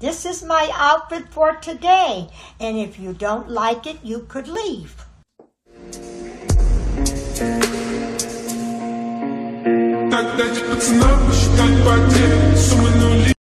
This is my outfit for today, and if you don't like it, you could leave. Так, дайте пацанам посчитать потери, суммы нули.